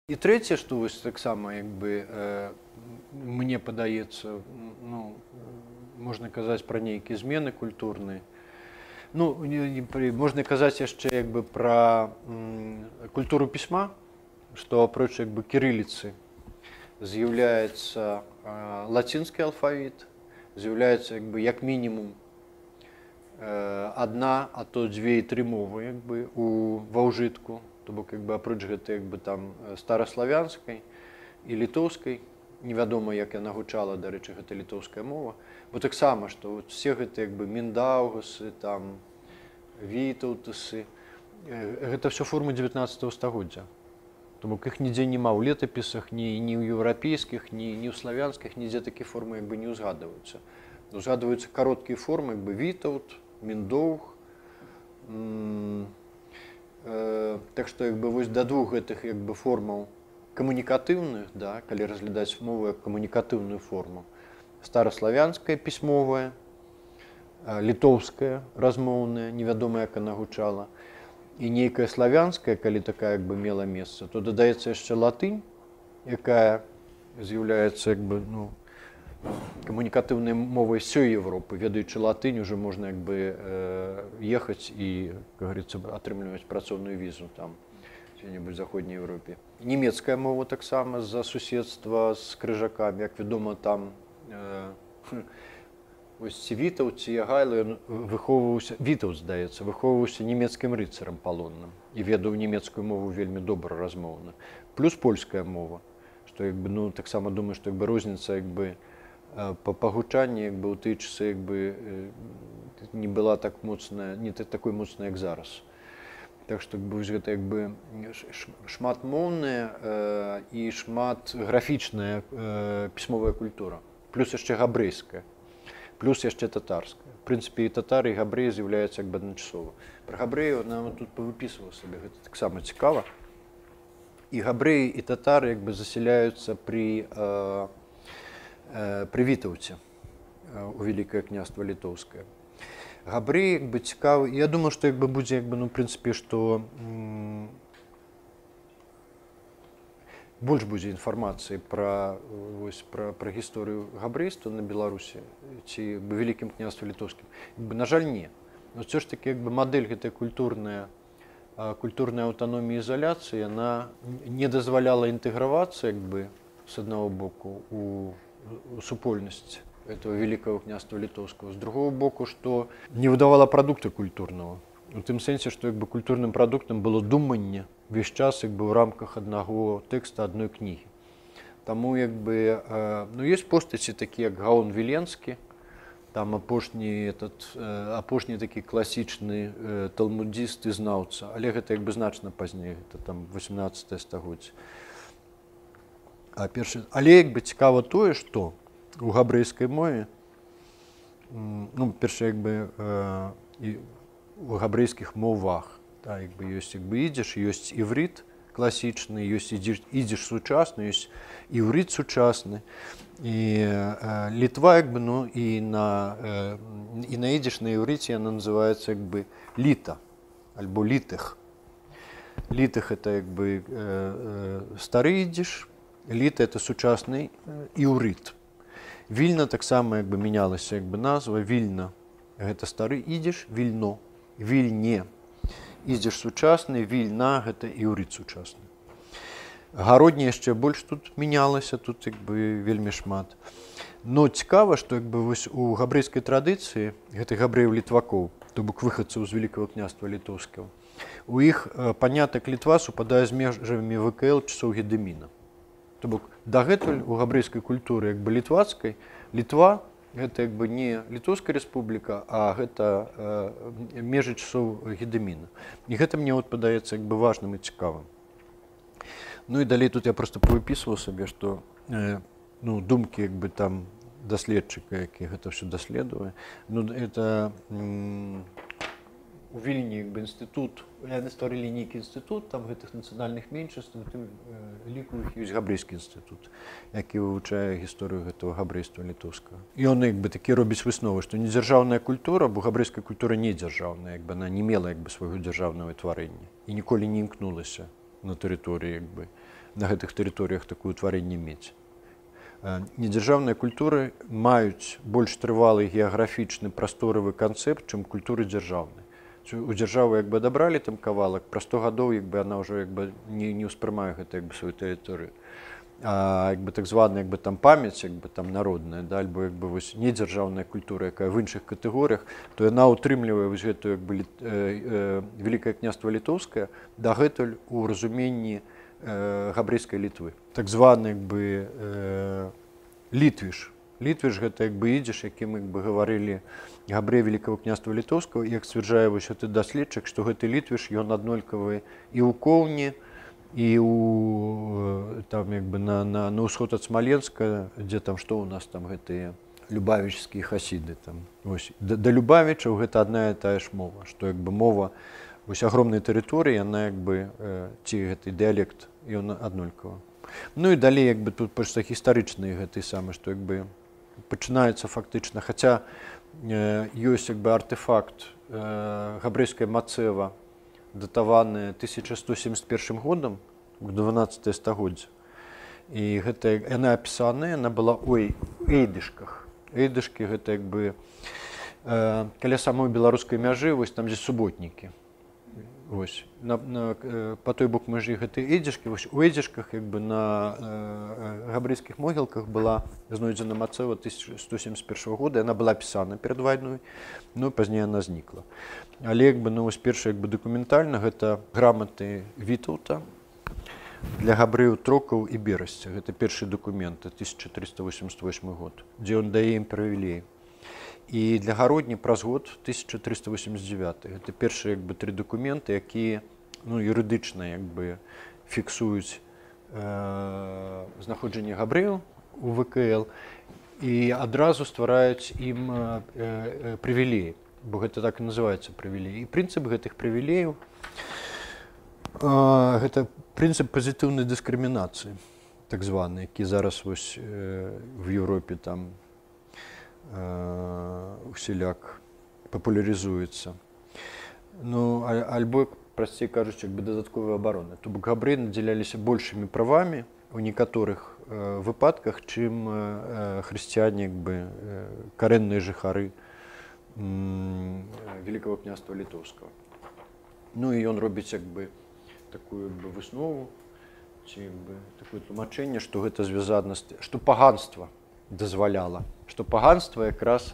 І трэцяе, што вось таксама як бы мне падаецца, ну, можна казаць пра нейкія змены культурныя. Ну, можна казаць яшчэ як бы пра культуру пісьма, што апроч як бы кірыліцы з'яўляецца лацінскі алфавіт, з'яўляецца як бы як мінімум адна, а то 2 і 3 мовы як бы ва ўжытку. То бок як бы апроч гэтай як бы там стараславянскай і літоўскай, невядома як яна гучала, дарэчы, гэта літоўская мова, бо таксама што все гэта як бы міндаўгасы, там вітаўтысы, гэта все формы 19 стагоддзя. То бок іх нідзе няма ў летапісах, ні ў еўрапейскіх, ні ў славянскіх, нідзе такія формы як бы не ўзгадваюцца. Узгадваюцца кароткія формы, як бы вітаўт, міндоўг. Так што як бы вось да двух гэтых як бы формаў камунікатыўных, да, калі разглядаць мову як камунікатыўную форму, стараславянская пісьмовая, літоўская размоўная, невядома як яна гучала, і нейкая славянская, калі такая як бы мела месца, то дадаецца яшчэ латынь, якая з'яўляецца як бы, ну, камунікатыўнай мовай сёй Европы. Ведаючы латынь, уже можна як бы ехаць і, как говорится, атрымліваць працоўную візу там дзе-небудзь в заходняй Европе. Нямецкая мова таксама з-за суседства з крыжакамі, як вядома, там ось ці Вітаўт, ці Ягайло выхоўваўся, Вітаўт, здаецца, выхоўваўся нямецкім рыцарам палонным і ведаў нямецкую мову вельмі добра размоўна. Плюс польская мова, што як бы, ну, таксама думаю, што як бы розніца як бы па гучанні як бы ў тыя часы як бы не была так моцная, не такой моцная, як зараз. Так што гэта як бы шматмоўная і шмат графічная пісьмовая культура. Плюс яшчэ габрэйская, плюс яшчэ татарская. В прынцыпе, і татары, і габрэі з'яўляюцца як бы адначасова. Пра габрэяў нам тут павыпісваў сабе, гэта таксама цікава. І габрэі, і татары як бы засяляюцца пры Вітаўце у Вялікае княства Літоўскае. Габрэі як бы цікавы. Я думаю, што як бы будзе як бы, ну, в прынцыпе, што больш будзе інфармацыі пра гісторыю габрэйства на Беларусі ці Вялікім княстве Літоўскім. На жаль, не. Но ўсё ж такі як бы мадэль гэтай культурнай аўтаноміі і ізаляцыі, яна не дазваляла інтэгравацца як бы з аднаго боку у супольнасць этого Великого княства Литовского. С другого боку, что не выдавала продукта культурного. У тым сэнсе, што як бы культурным прадуктам было думанне весь час як бы ў рамках аднаго тэкста адной кнігі. Таму як бы, ну, ёсць постаці такія, як Гаон Віленскі, там апошні такі класічны талмудзіст і знаўца, але гэта як бы значна пазней, гэта там 18 стагоддзе. Але як бы цікава тое, што у габрэйскай мове, ну, першае, як бы у габрэйскіх мовах, да, як бы ёсць як бы ідзіш, ёсць іврыт класічны, ёсць ідзіш сучасны, ёсць іврыт сучасны. І Літва, як бы, ну, і на ідзіш, на іврыце яна называецца як бы літа, альбо літых. Літых — это як бы стары ідзіш, літа — это сучасны іўрыт. Вільна таксама як бы мянялася як бы назва. Вільна — гэта стары ідзіш, вільно, вільне ідзіш сучасны, вільна — гэта іўрыт сучасны. Гародні яшчэ больш тут мянялася, тут як бы вельмі шмат. Но цікава, што як бы вось у габрэйскай традыцыі гэтых габрэяў-літвакоў, то бок выхадцаў з Вялікага княства Літоўскага, у іх панятак Літва супадае з межамі ВКЛ часоў Гедыміна. То бок дагэтуль у габрэйскай культуры як бы літвацкай Літва — гэта як бы не Літоўская рэспубліка, а гэта межы часоў Гедыміна. І гэта мне падаецца як бы важным і цікавым. Ну і далей тут я просто павыпісваў сабе, што, ну, думкі як бы там даследчыка, які гэта ўсё даследуе. Ну, это у Вільні як бы інстытут, яны стварылі нейкі інстытут там гэтых нацыянальных меншынстваў, у тым ліку іх ёсць габрэйскі інстытут, які вывучае гісторыю гэтага габрэйства літоўскага. І ён як бы такі робіць высновы, што недзяржаўная культура, бо габрэйская культура не дзяржаўная, як бы она не мела як бы свайго дзяржаўнага тварэння і ніколі не імкнулася на тэрыторыі як бы на гэтых тэрыторыях такое ўтварэнне мець. Недзяржаўныя культуры маюць больш трывалы геаграфічны прасторавы канцэпт, чым культуры дзяржаўнай. У дзяржавы як бы адабралі там кавалак, праз 100 гадоў як бы яна ўжо як бы не ўспрымае гэта як бы сваю тэрыторыю. А як бы так званая як бы там памяць як бы там народная, да, альбо як бы вось недзяржаўная культура, якая в іншых катэгорыях, то яна ўтрымлівае вось гэтую як бы Вялікае княства Літоўскае дагэтуль у разуменні габрэйскай Літвы. Так званы як бы літвіш. Літвіш гэта як бы ідзіш, якім як бы гаварылі габрэі Вялікага княства Літоўскага, як сцвярджае вось гэты даследчык, што гэты літвіш ён аднолькавы і ў Коўні, і там як бы на ўсход ад Смаленска, дзе там што ў нас там гэтыя любавічскія хасіды там. Вось да любавічаў гэта адна і тая ж мова, што як бы мова вось агромнай тэрыторыі, яна як бы ці гэты дыялект ён аднолькавы. Ну і далей як бы тут проста гістарычныя гэты самы, што як бы пачынаецца фактычна, хаця ёсць як бы артефакт габрэйская Мацэва, датаваны 1171 годам, 12 стагоддзя. І гэта яна апісаная, яна была ў эйдышках. Эйдышкі гэта як бы каля самой беларускай мяжы, вось там дзе суботнікі. Вось па той бок мяжы гэтай эйдзішкі, вось у эйдзішках як бы на габрэйскіх могілках была знойдзена Мацэва 1171 года, яна была апісана перад вайной, ну пазней яна знікла. Але як бы ну вось першая як бы дакументальна гэта граматы Вітаўта для габрэяў Трокаў і Берасця. Гэта першы дакумент 1388 год, дзе ён дае ім прывілеі. І для гародні праз год 1389. Гэта першыя як бы 3 дакументы, якія ну, юрыдычна як бы фіксуюць знаходжанне габрэяў у ВКЛ і адразу ствараюць ім прывілеі, бо гэта так і называецца прывілеі. І прынцып гэтых прывілеяў гэта прынцып пазітыўнай дыскрымінацыі, так званы, які зараз вось в Еўропе там усіляк папулярызуецца. Ну, альбо, прасцей кажучы, як бы дадатковая абарона. То бок габрэі надзяляліся большымі правамі у некаторых выпадках, чым хрысціяне, як бы карэнныя жыхары Вялікага княства Літоўскага. Ну і ён робіць як бы такую як бы выснову, ці як бы такое тлумачэнне, што гэта звязана з тым, што паганства дазваляла, што паганства якраз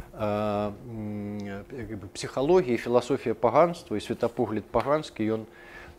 псіхалогія, філасофія паганства і светапогляд паганскі, ён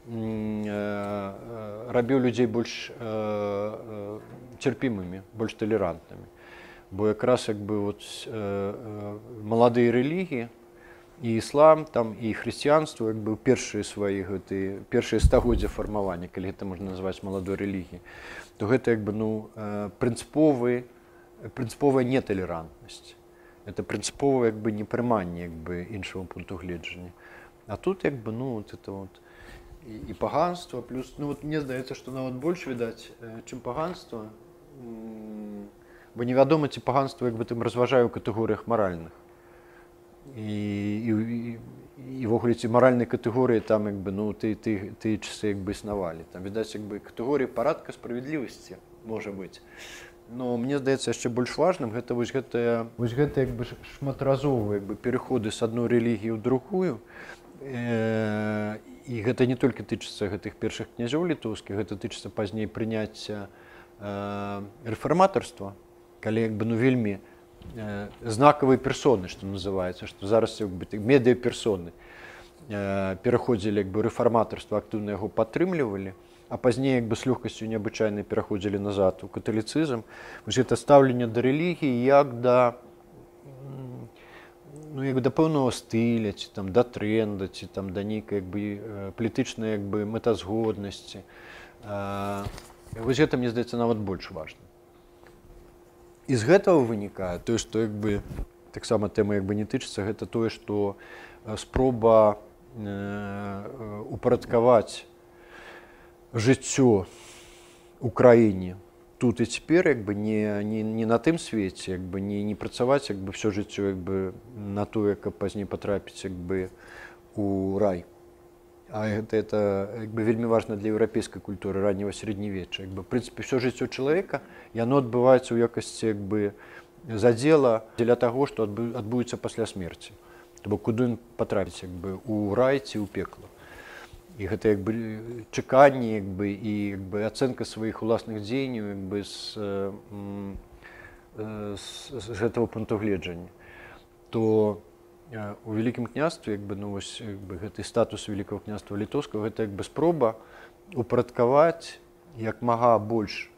рабіў людзей больш цярпімымі, больш талерантнымі. Бо якраз як бы вот маладыя рэлігіі і іслам, там і хрысціянства як бы першыя свае гэтыя першыя стагоддзя фармавання, калі гэта можна назваць маладой рэлігіяй, то гэта як бы ну прынцыповая неталерантнасць. Это прынцыповае як бы непрыманне як бы іншага пункту гледжання. А тут як бы ну вот это вот і паганства плюс ну вот мне здаецца, што нават больш відаць, чым паганства. Бо невядома, ці паганства як бы там разважае ў катэгорыях маральных. І ввогуле ці маральнай катэгорыі там як бы ну тыя часы як бы існавалі. Там відаць як бы катэгорыі парадка, справядлівасці можа быць. Но мне здаецца яшчэ больш важным гэта вось гэта як бы шматразовыя як бы пераходы з адной рэлігіі ў другую. І гэта не толькі тычыцца гэтых першых князёў літоўскіх, гэта тычыцца пазней прыняцця рэфарматарства, калі як бы ну вельмі знакавыя персоны, што называецца, што зараз як бы медыаперсоны пераходзілі як бы рэфарматарства, актыўна яго падтрымлівалі. А пазней як бы з лёгкасцю неабычайнай пераходзілі назад у каталіцызм. Вось гэта стаўленне да рэлігіі як да ну як да пэўнага стыля, ці там да трэнда, ці там да нейкай як бы палітычнай як бы мэтазгоднасці. Вось гэта мне здаецца нават больш важна. І з гэтага вынікае тое, што як бы таксама тэма як бы не тычыцца, гэта тое, што спроба упарадкаваць жыццё ў краіне тут і цяпер як бы не на тым свеце, як бы не працаваць як бы всё жыццё як бы на тое, каб пазней патрапіць як бы у рай. А это як бы, вельмі важна для еўрапейскай культуры раннего сярэднявечча. Як бы, в прынцыпе, ўсё жыццё чалавека яно адбываецца ў якасці як бы, задзела дзеля таго, што адбудзецца пасля смерці. То бок куды ён патрапіць, як бы, у рай ці ў пекла. І гэта як бы, чаканне як бы, і як бы, ацэнка сваіх уласных дзеянняў як бы, з гэтага пункту гледжання. То у Вялікім княстве як бы, ну, вось, як бы, гэты статус Вялікага княства літоўскага гэта як бы, спроба упарадкаваць як мага больш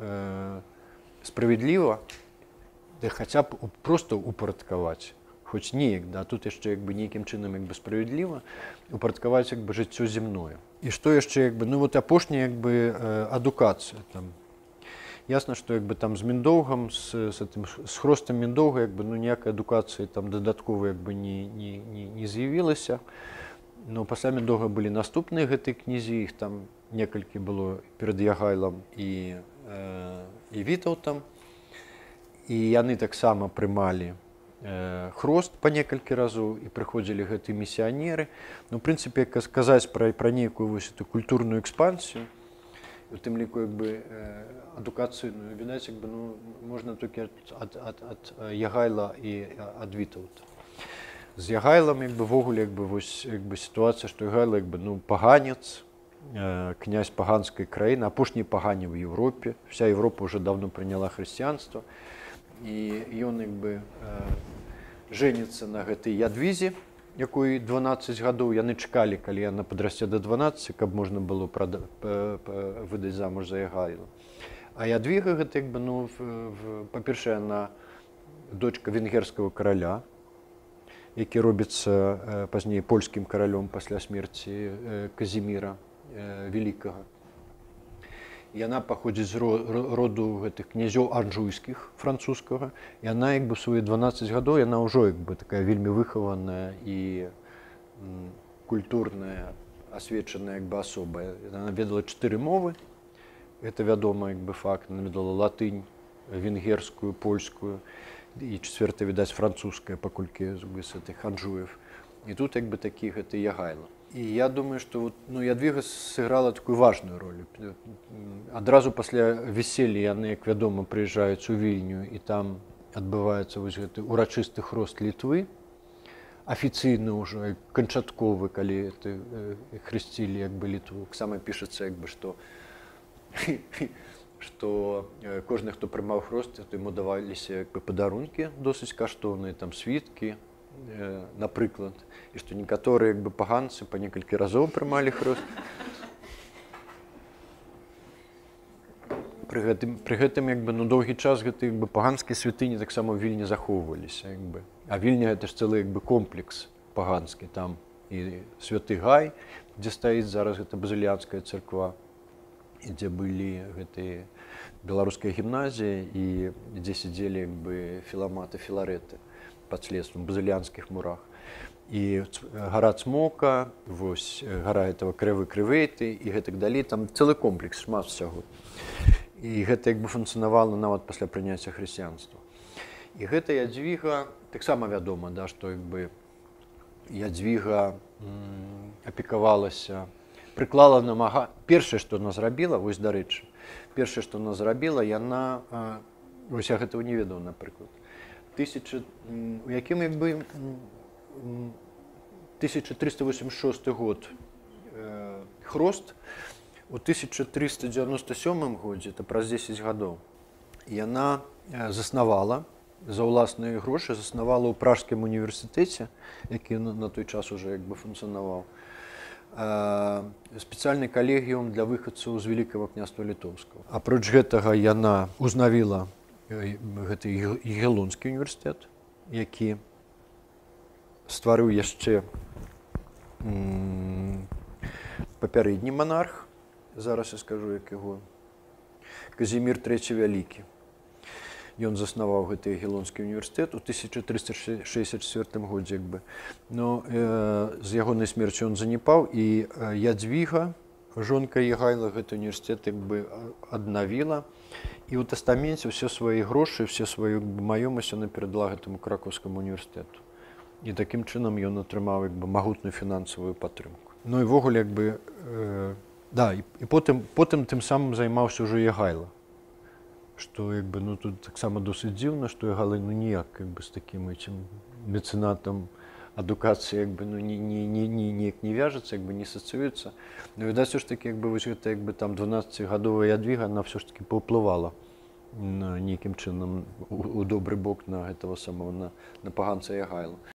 справядліва, да хаця б проста упарадкаваць, хоць неяк, да, тут яшчэ як бы, нейкім чынам як бы, справядліва упарадкаваць як бы, жыццё зямное. І што яшчэ як бы, ну, вот, апошняя як бы, адукацыя. Там. Ясна, што як бы, там, з Міндоўгам, з хростам Міндоўга як бы, ну, ніякай адукацыі там, дадаткова як бы, не з'явілася. Но пасля Міндоўга былі наступныя гэтыя князі, іх там некалькі было перад Ягайлам і Вітаўтам. І яны таксама прымалі хрост па некалькі разоў і прыходзілі гэтыя місіянеры. Ну, в прынцыпе, казаць пра нейкую вось эту культурную экспансію, у тым ліку як бы, адукацыйную, відаць, як бы, ну, можна толькі ад Ягайла і ад Вітаўта. З Ягайлам як бы, вогуле як бы, вось, як бы, сітуацыя, што Ягайла як бы, ну, паганец, князь паганскай краіны, апошні пагані в Европе. Вся Европа уже давно прыняла хрысціянства. І ён як бы, жэніцца на гэтай Ядвізе, якой 12 гадоў. Яны чакалі, калі яна падрасце до 12, каб можна было выдаць замуж за Ягайла. А Ядвіга гэта як бы, ну, па-першае, яна дочка венгерскага караля, які робіцца пазней польскім каралём пасля смерці Казіміра Вялікага. Яна паходзіць з роду гэтых князёў анжуйскіх французскага. І яна як бы, свае 12 гадоў яна ўжо як бы, такая вельмі выхаваная і культурная, асвечаная як бы, асоба. Яна ведала 4 мовы. Это вядома як бы, факт. Яна ведала латынь, венгерскую, польскую і чацвёртая, відаць, французская, паколькі з гэтых анжуев. І тут як бы, такі гэта Ягайла. І я думаю, што ну, Ядвіга сыграла такую важную роль. Адразу пасля вяселля яны, як вядома, прыязджаюць у Вільню, і там адбываецца вось гэты урачысты хрост Літвы, афіцыйны ўжо, канчатковы, калі хрысцілі як бы, Літву. Таксама пішацца, як бы, што кожны, хто прымаў хрост, яму даваліся як бы, падарункі досыць каштоўныя, там світкі, напрыклад, і што некаторыя як бы, паганцы па некалькі разоў прымалі хрост. Пры гэтым як бы, ну, доўгі час гэты як бы, паганскія святыні таксама ў Вільні захоўваліся. Як бы. А Вільня гэта ж цэлы як бы, комплекс паганскі. Там і Святы Гай, дзе стаіць зараз гэта базыльянская царква, і дзе былі гэтыя беларуская гімназія і дзе сядзелі як бы, філаматы, філарэты пад следствам, базыльянскіх мурах. І гара Цмока, вось, гара этого Крывы-Крывейты і гэтак далей. Там цэлы комплекс, шмат усяго. І гэта як бы, функцыянавала нават пасля прыняцця хрысціянства. І гэта Ядвіга таксама вядома, да, што як бы, Ядвіга апекавалася, прыклала намага. Першае, што яна зрабіла, вось, дарэчы, першае, што яна зрабіла, яна, вось я гэтага не ведаў, напрыклад, у якім як бы, 1386 год хрост, у 1397 годзе, это праз 10 гадоў, яна заснавала, за ўласныя грошы заснавала ў Пражскім універсітэце, які на той час уже як бы, функцыянаваў, спецыяльны калегіум для выхадцаў з Вялікага княства Літоўскага. Апроч гэтага яна узнавіла гэты Ягеллонскі універсітэт, які стварыў яшчэ папярэдні манарх, зараз я скажу, як яго, Казімір III Вялікі. Ён заснаваў гэты Ягеллонскі універсітэт у 1364 годзе. Як бы. Но з ягонай смерцю ён занепаў, і Ядвіга, жонка Ягайла, гэты універсітэт як бы, аднавіла. І ў тастаменце ўсе свае грошы, ўсе сваю маёмасць яна перадала гэтаму Кракаўскаму універсітэту. І такім чынам ён атрымаў як бы, магутную фінансавую падтрымку. Ну і ввогуле якби да, і потым тым самым займаўся ўжо Ягайла. Што якби, ну, тут таксама досыць дзіўна, што Ягайло ну, ніяк якби, з такім этим мецэнатам адукацыі якби, ну, ніяк не вяжацца, якби, не асацыюецца. Ну, відаць, все ж таки якби, вось гэта якби, там 12-гадовая Ядвіга, она все ж таки паўплывала нейкім чынам у добры бок на гэтага самого, на паганца Ягайла.